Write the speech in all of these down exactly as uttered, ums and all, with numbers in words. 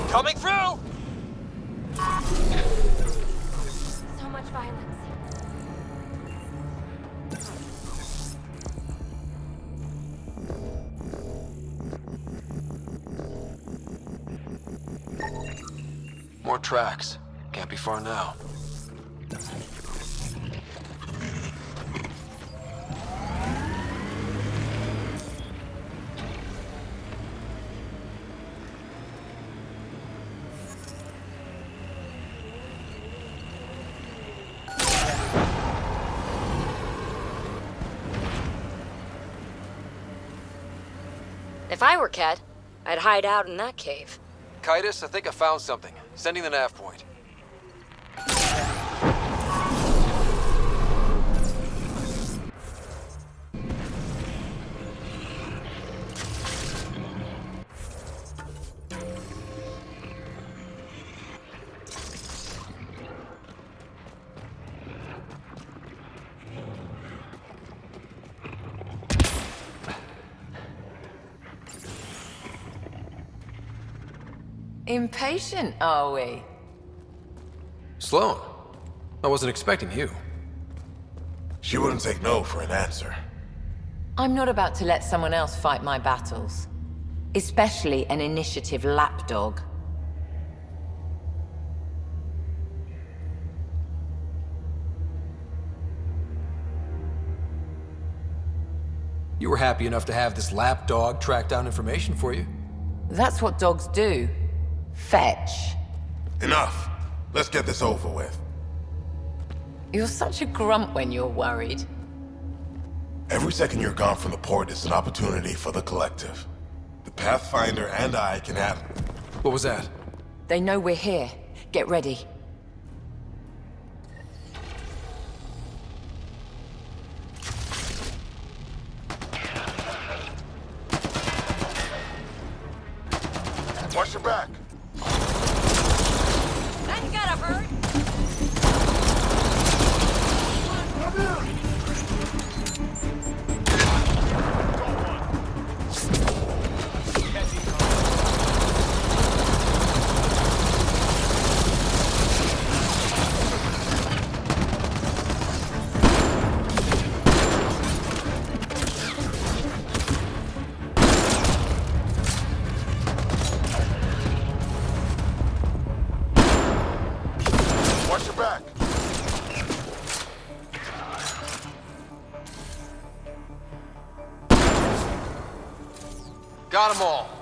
Coming through! So much violence. More tracks. Can't be far now. If I were Cat, I'd hide out in that cave. Kaitis, I think I found something. Sending the nav point. Impatient, are we? Sloan, I wasn't expecting you. She wouldn't take no for an answer. I'm not about to let someone else fight my battles. Especially an initiative lapdog. You were happy enough to have this lapdog track down information for you. That's what dogs do. Fetch. Enough. Let's get this over with. You're such a grump when you're worried. Every second you're gone from the port is an opportunity for the collective. The Pathfinder and I can have... What was that? They know we're here. Get ready. Watch your back. That gotta hurt! Watch your back. Got them all.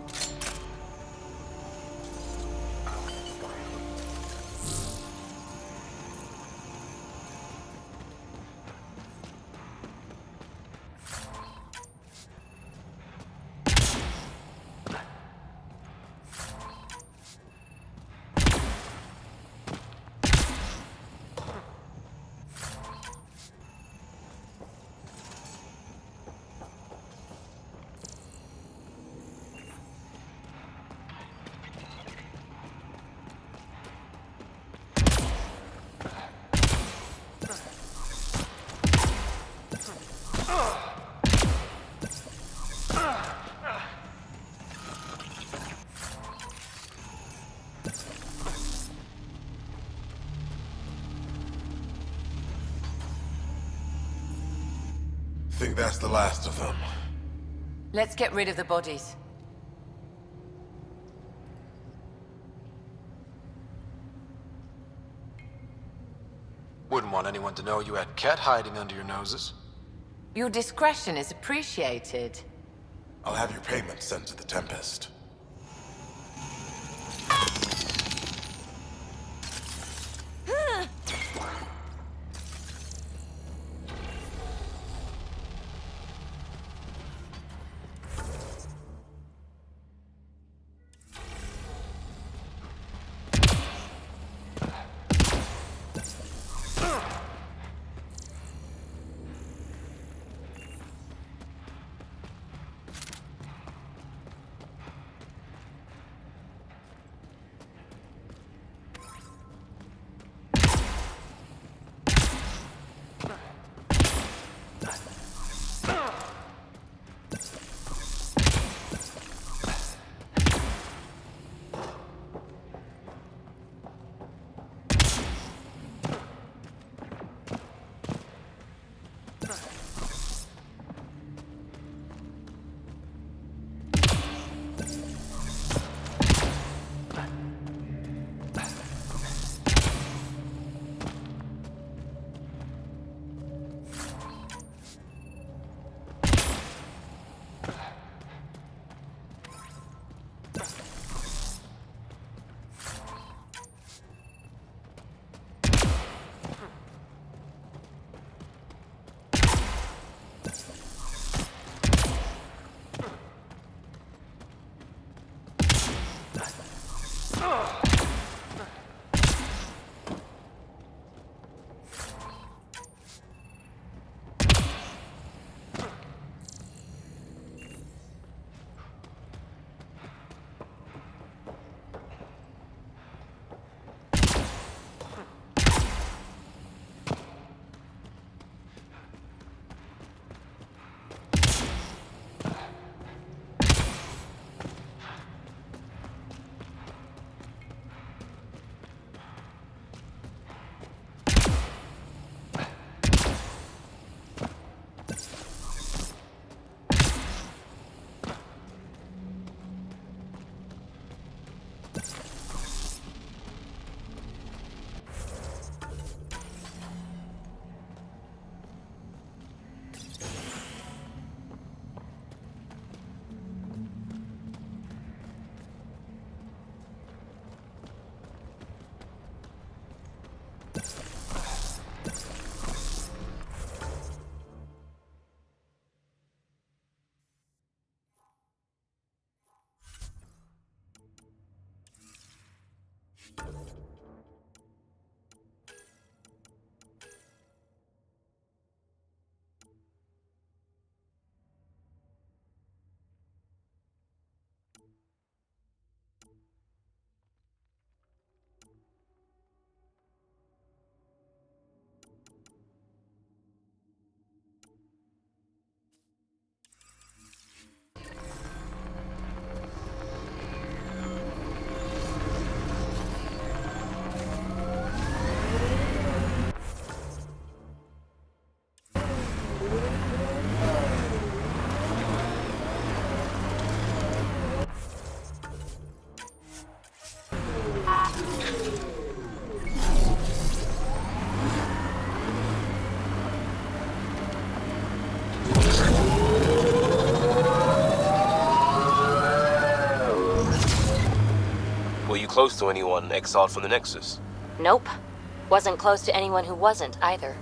Think that's the last of them. Let's get rid of the bodies. Wouldn't want anyone to know you had Ket hiding under your noses. Your discretion is appreciated. I'll have your payment sent to the Tempest. close to anyone exiled from the Nexus? Nope. Wasn't close to anyone who wasn't, either.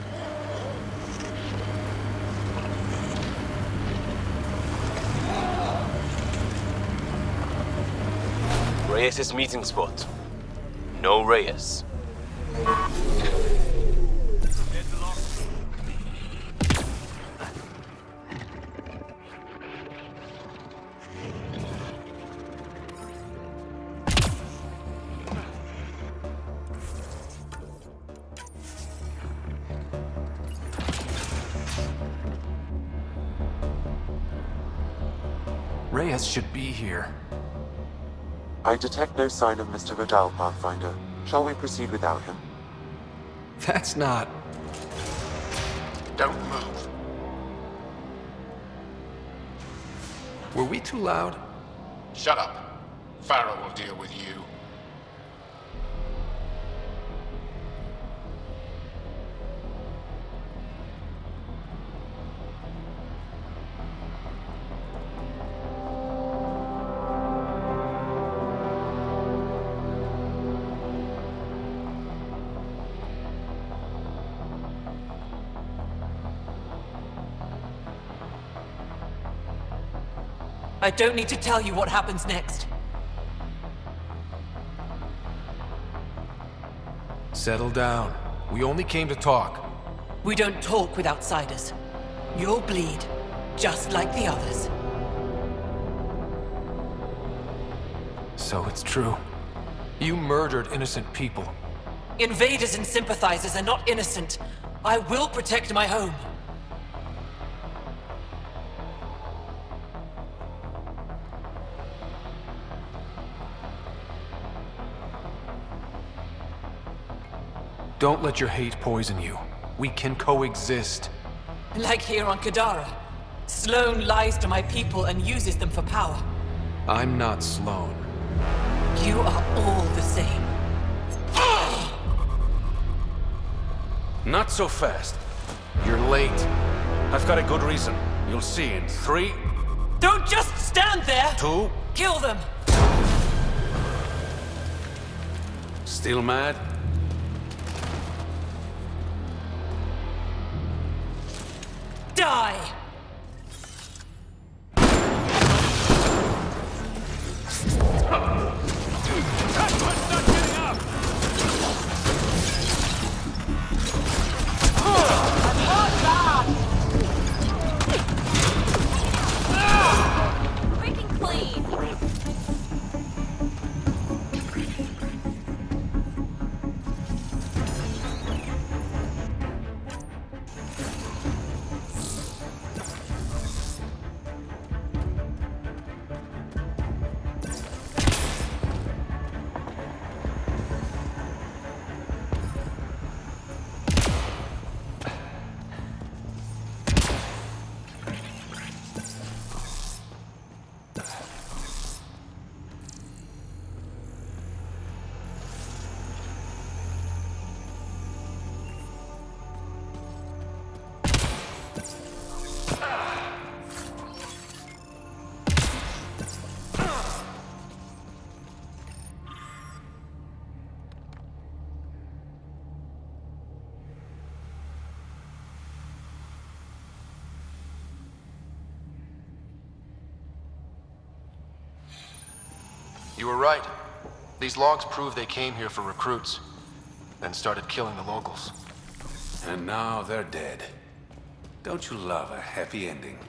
Reyes' meeting spot. No Reyes. Reyes should be here. I detect no sign of Mister Vidal, Pathfinder. Shall we proceed without him? That's not... Don't move. Were we too loud? Shut up. Farrell will deal with you. I don't need to tell you what happens next. Settle down. We only came to talk. We don't talk with outsiders. You'll bleed, just like the others. So it's true. You murdered innocent people. Invaders and sympathizers are not innocent. I will protect my home. Don't let your hate poison you. We can coexist. Like here on Kadara. Sloane lies to my people and uses them for power. I'm not Sloane. You are all the same. Not so fast. You're late. I've got a good reason. You'll see in three... Don't just stand there! Two... Kill them! Still mad? Die! Freaking clean! You were right. These logs prove they came here for recruits, then started killing the locals. And now they're dead. Don't you love a happy ending?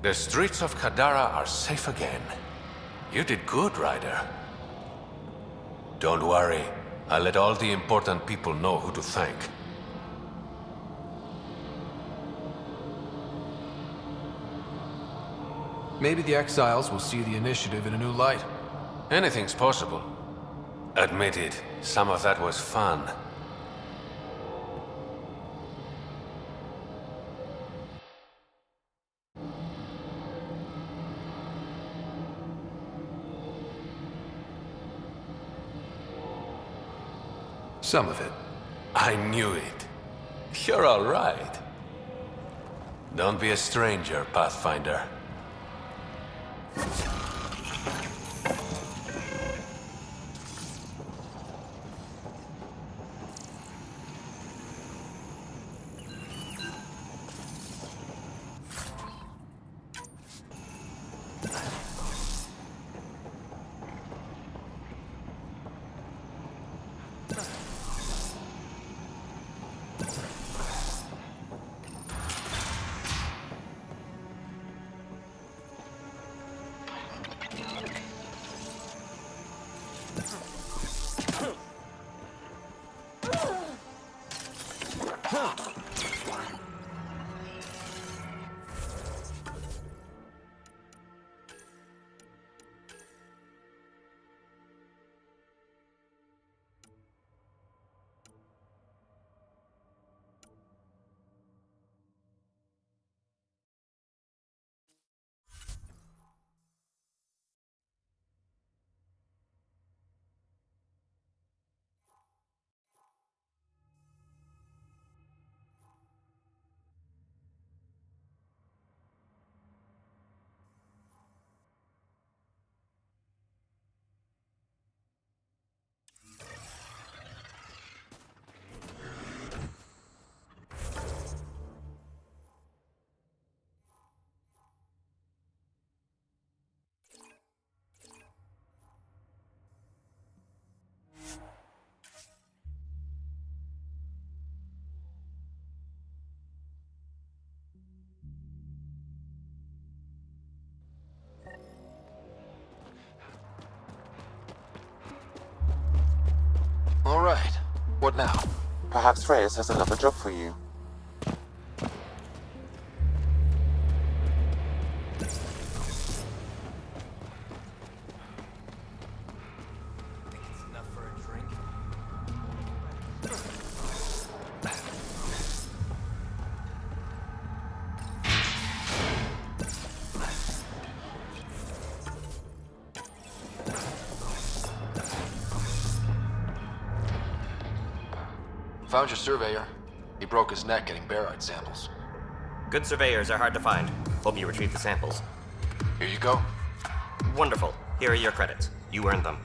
The streets of Kadara are safe again. You did good, Ryder. Don't worry. I'll let all the important people know who to thank. Maybe the exiles will see the initiative in a new light. Anything's possible. Admit it, some of that was fun. Some of it. I knew it. You're all right. Don't be a stranger, Pathfinder. All right. What now? Perhaps Reyes has another job for you. Found your surveyor. He broke his neck getting barite samples. Good surveyors are hard to find. Hope you retrieve the samples. Here you go. Wonderful. Here are your credits. You earned them.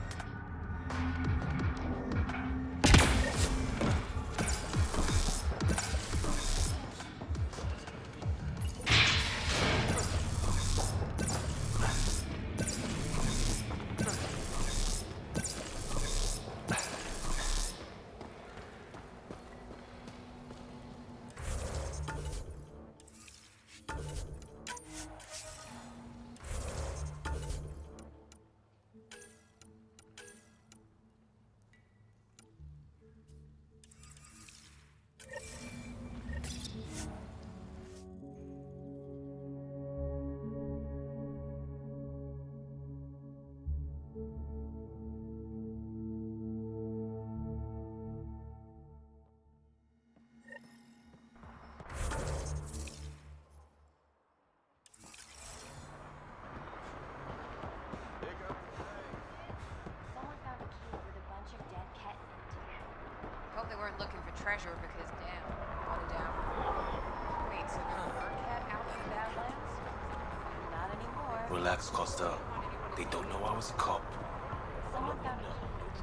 Hope they weren't looking for treasure because, damn, what a down. Wait, so there were cat out in the Badlands? Not anymore. Relax, Costa. They don't know I was a cop. Someone found a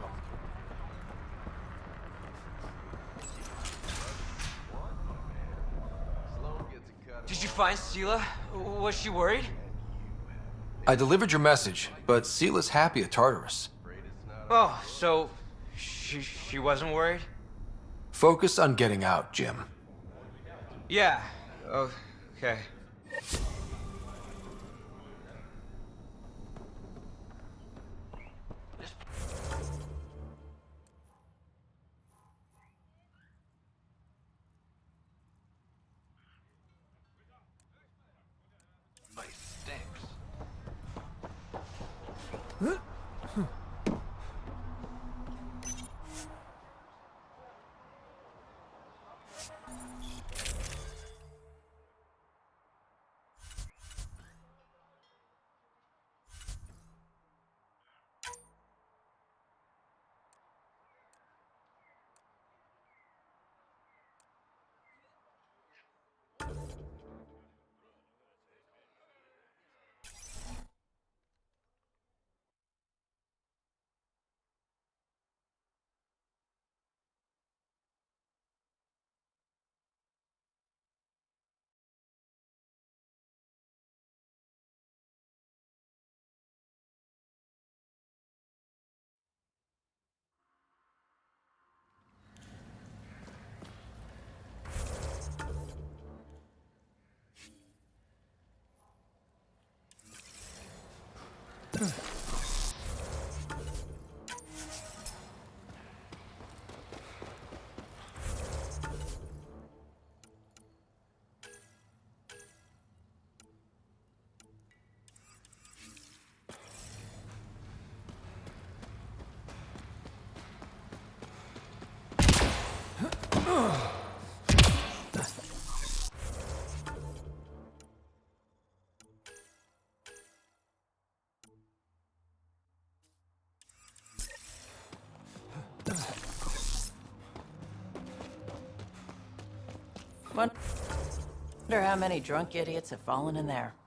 Did you find Sela? Was she worried? I delivered your message, but Sela's happy at Tartarus. Oh, so she she wasn't worried? Focus on getting out, Jim. Yeah. Oh, okay. Wonder how many drunk idiots have fallen in there.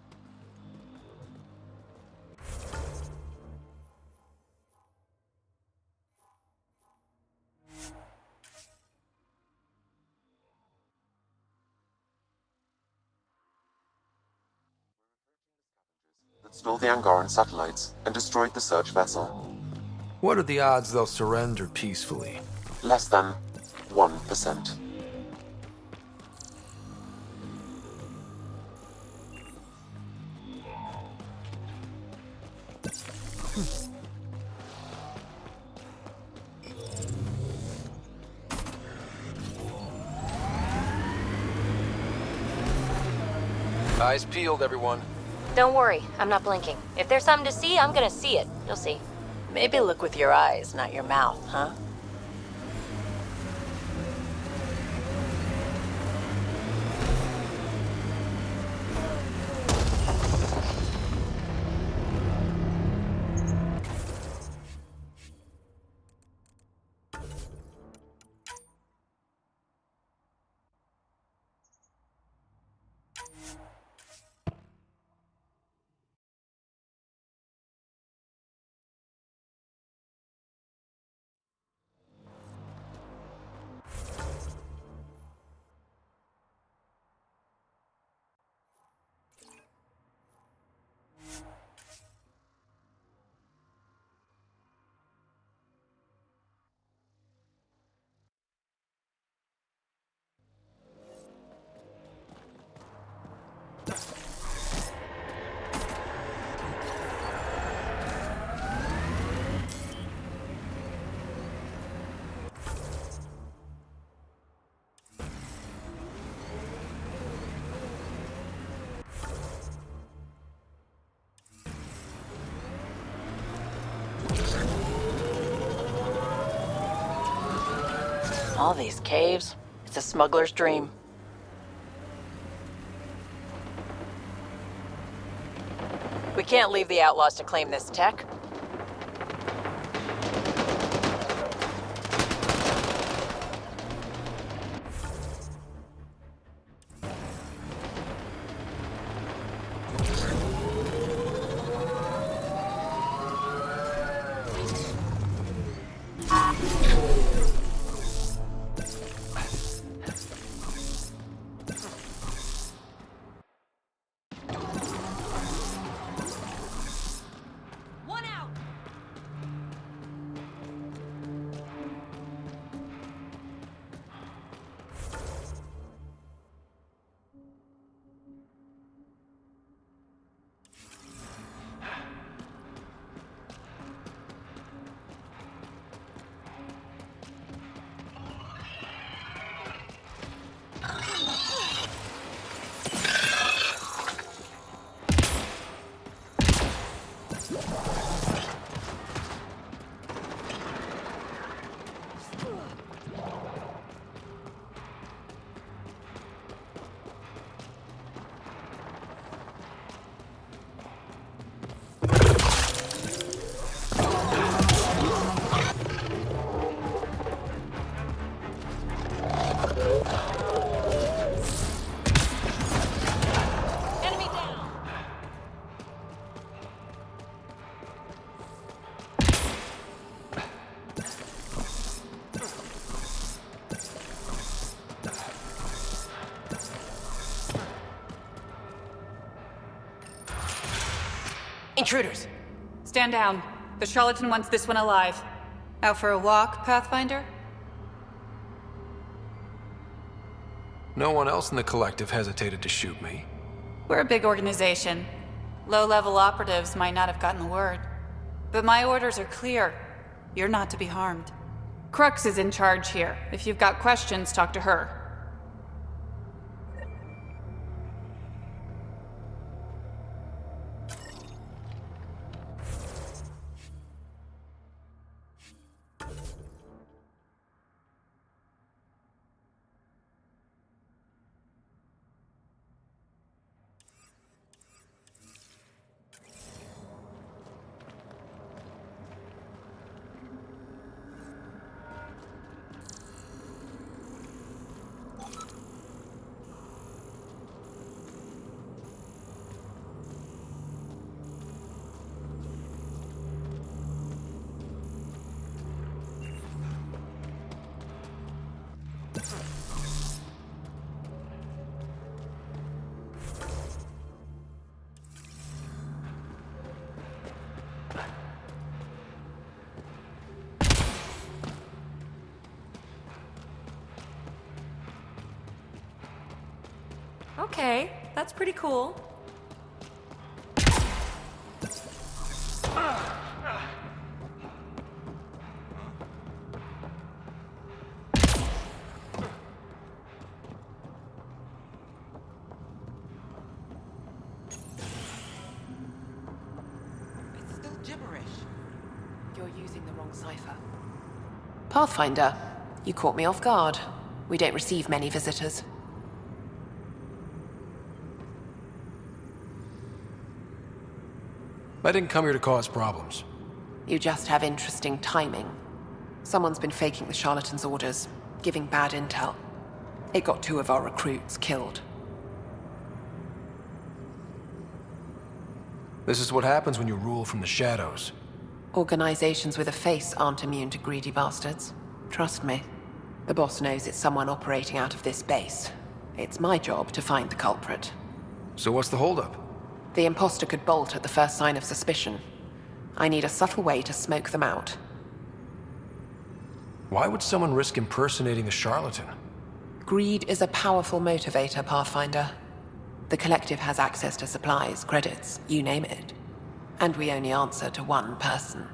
That stole the Angaran satellites and destroyed the search vessel. What are the odds they'll surrender peacefully? Less than one percent. Eyes peeled, everyone. Don't worry, I'm not blinking. If there's something to see, I'm gonna see it. You'll see. Maybe look with your eyes, not your mouth, huh? All these caves, it's a smuggler's dream. We can't leave the outlaws to claim this tech. One out! Intruders! Stand down. The charlatan wants this one alive. Out for a walk, Pathfinder? No one else in the Collective hesitated to shoot me. We're a big organization. Low-level operatives might not have gotten the word. But my orders are clear. You're not to be harmed. Crux is in charge here. If you've got questions, talk to her. Okay, that's pretty cool. It's still gibberish. You're using the wrong cipher. Pathfinder, you caught me off guard. We don't receive many visitors. I didn't come here to cause problems. You just have interesting timing. Someone's been faking the charlatan's orders, giving bad intel. It got two of our recruits killed. This is what happens when you rule from the shadows. Organizations with a face aren't immune to greedy bastards. Trust me. The boss knows it's someone operating out of this base. It's my job to find the culprit. So what's the holdup? The imposter could bolt at the first sign of suspicion. I need a subtle way to smoke them out. Why would someone risk impersonating the charlatan? Greed is a powerful motivator, Pathfinder. The Collective has access to supplies, credits, you name it. And we only answer to one person.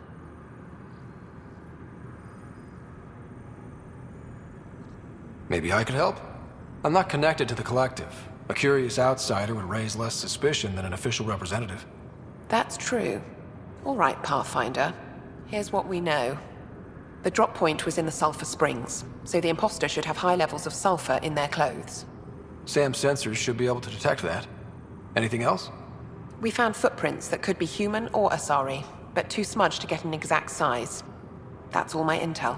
Maybe I could help? I'm not connected to the Collective. A curious outsider would raise less suspicion than an official representative. That's true. All right, Pathfinder. Here's what we know. The drop point was in the Sulphur Springs, so the imposter should have high levels of sulfur in their clothes. Sam's sensors should be able to detect that. Anything else? We found footprints that could be human or Asari, but too smudged to get an exact size. That's all my intel.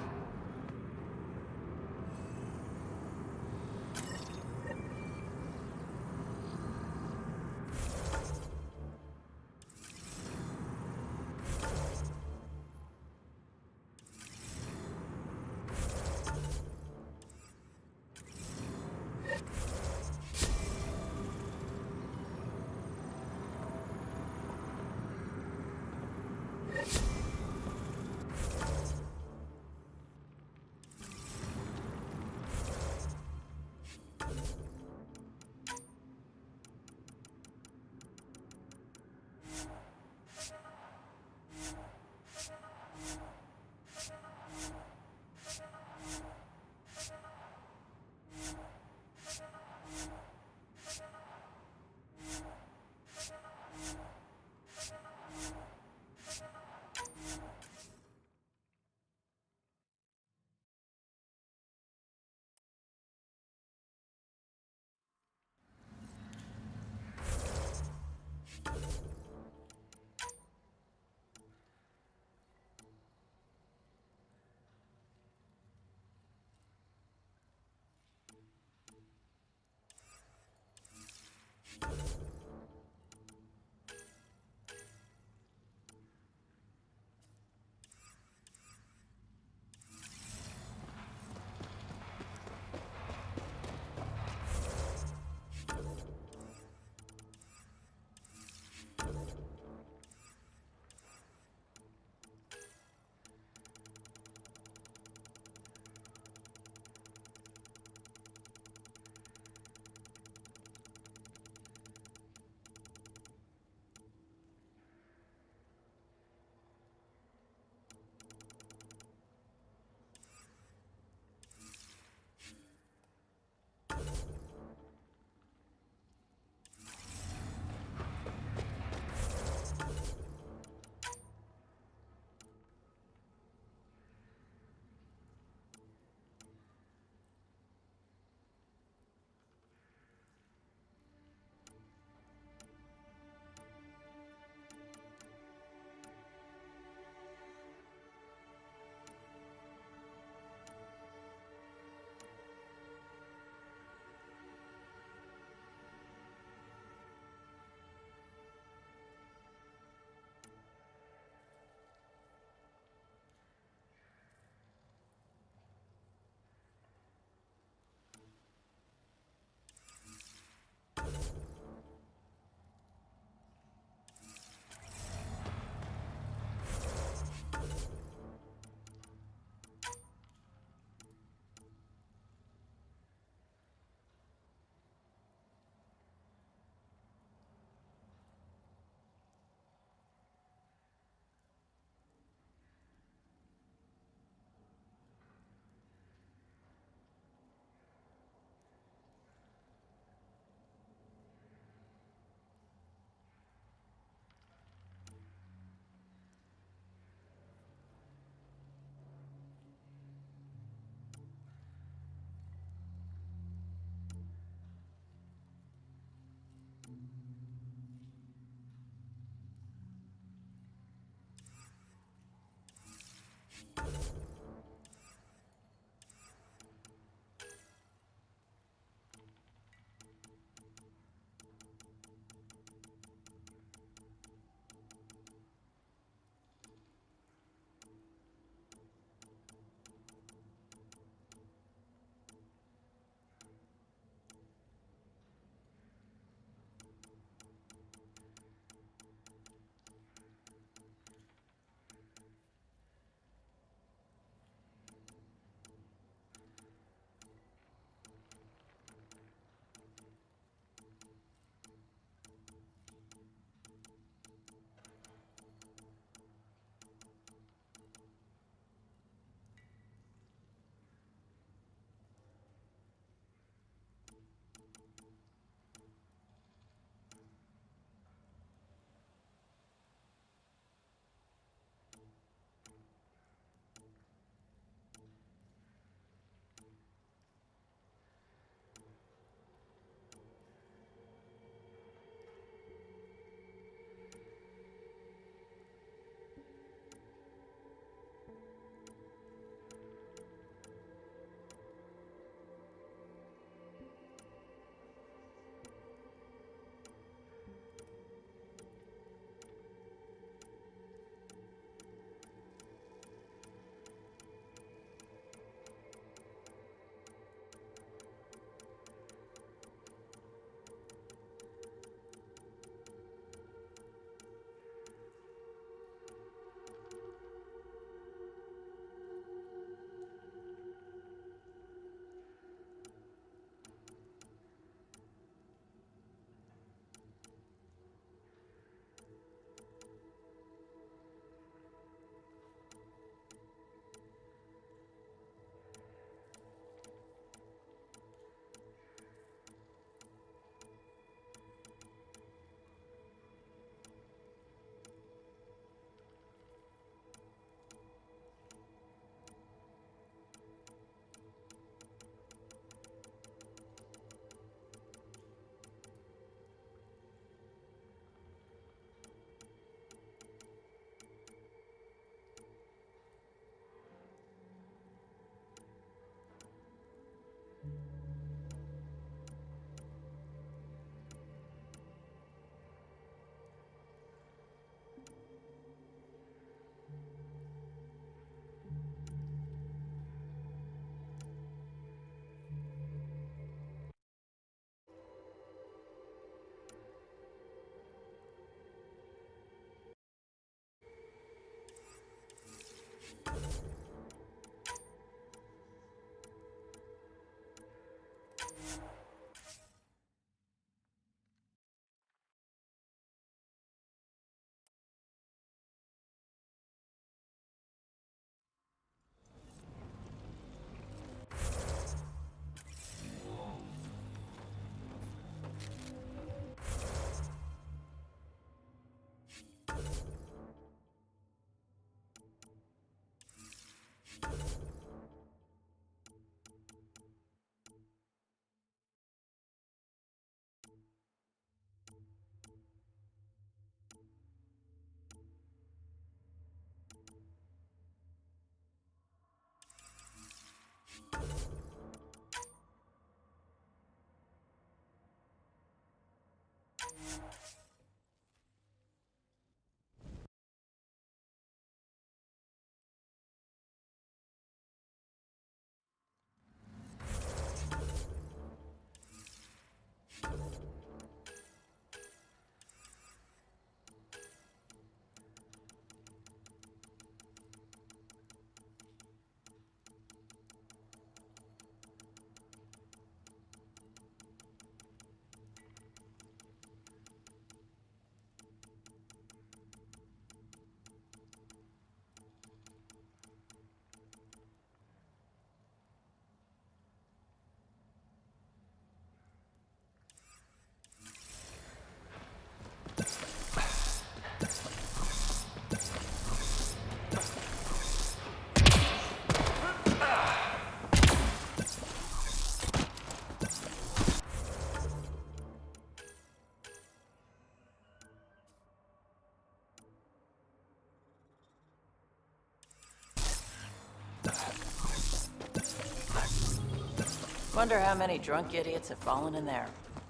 Wonder how many drunk idiots have fallen in there.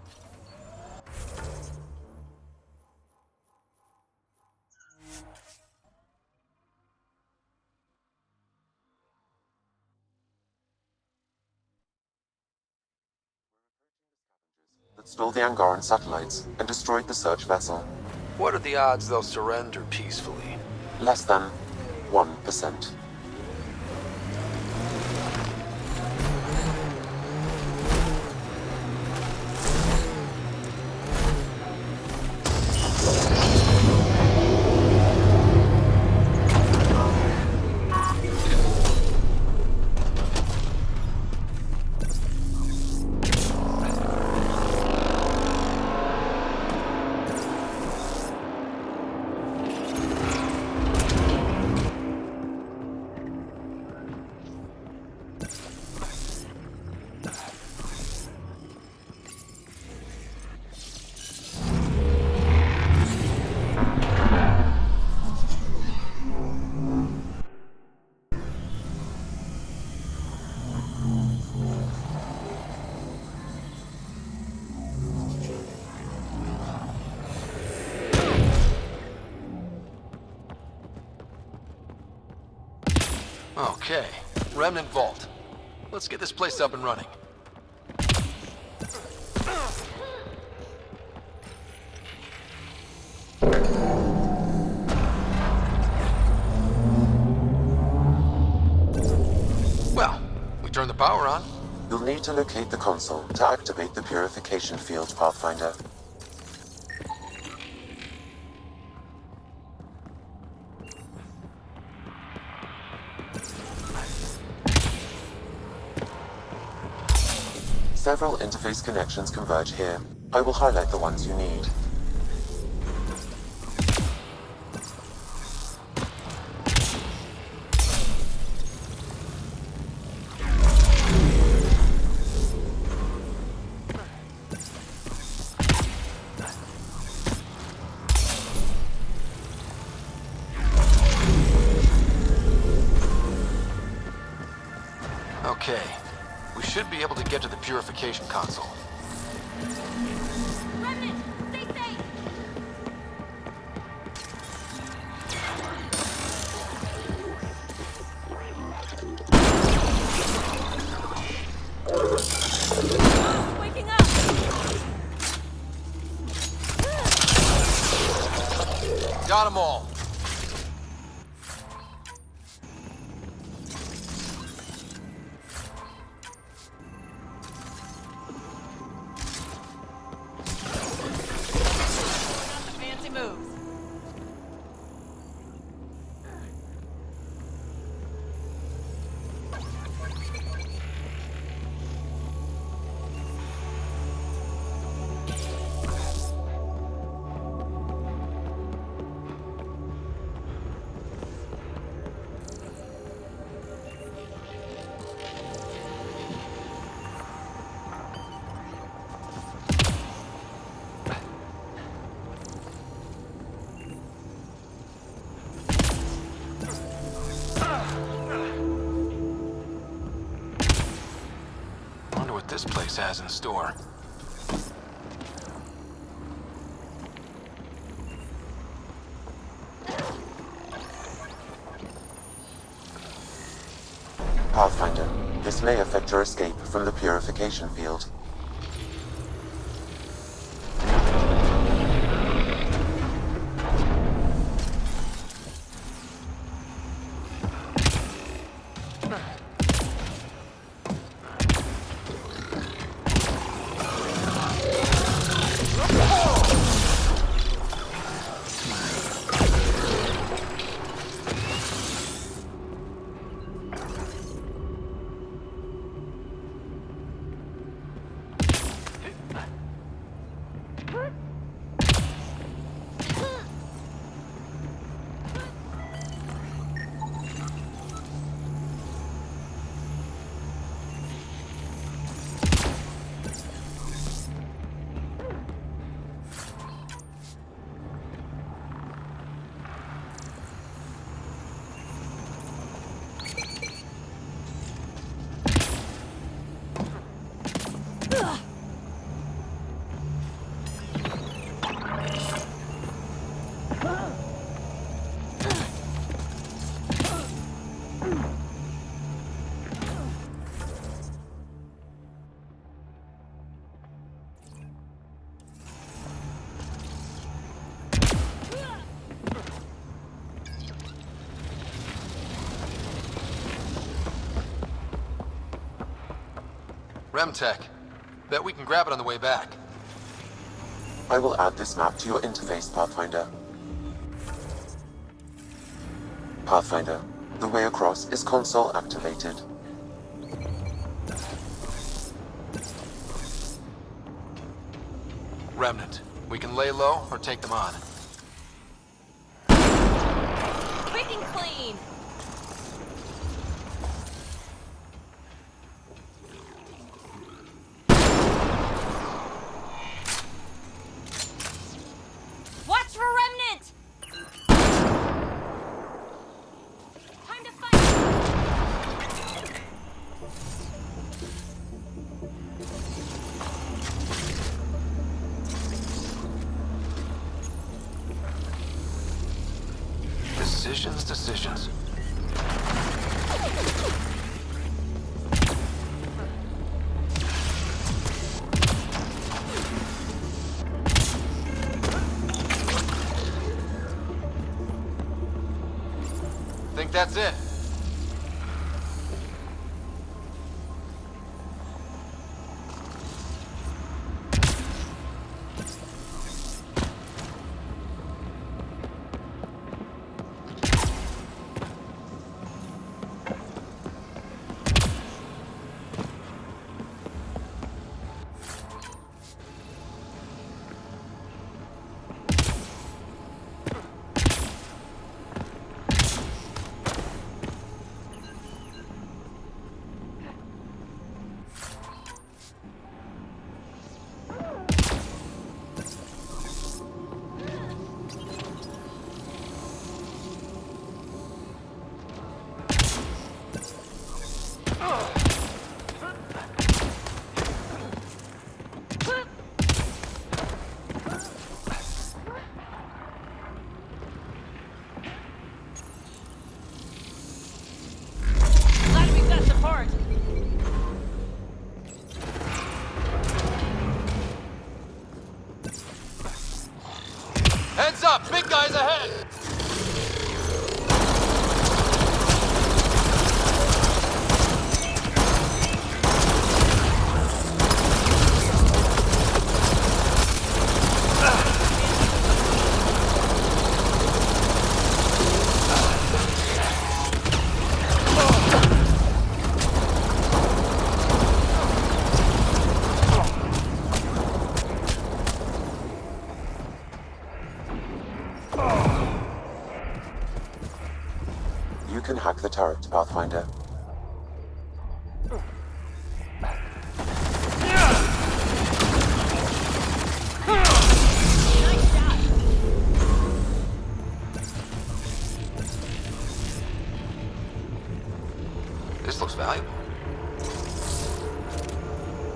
That stole the Angaran satellites and destroyed the search vessel. What are the odds they'll surrender peacefully? Less than one percent. Okay, Remnant Vault. Let's get this place up and running. Well, we turned the power on. You'll need to locate the console to activate the purification field, Pathfinder. Several interface connections converge here. I will highlight the ones you need. Okay. We should be able to get to the purification console. Remnant, stay safe! Waking up! Got them all. what this place has in store. Pathfinder, this may affect your escape from the purification field. Remtech. Bet we can grab it on the way back. I will add this map to your interface, Pathfinder. Pathfinder, the way across is console activated. Remnant. We can lay low or take them on. Quick and clean! Watch for Remnant! Time to fight! Decisions, decisions. Think that's it? Glad we got support. Heads up! Big guys ahead! You can hack the turret, Pathfinder. This looks valuable.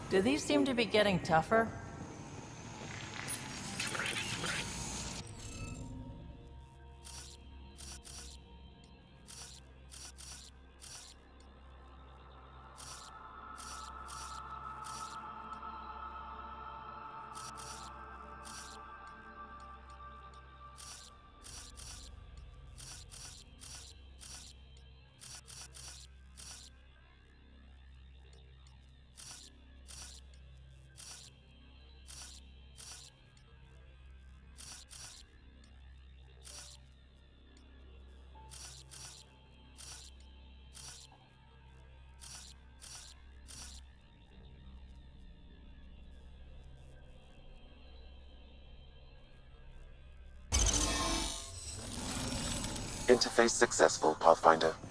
Do these seem to be getting tougher? Interface successful, Pathfinder.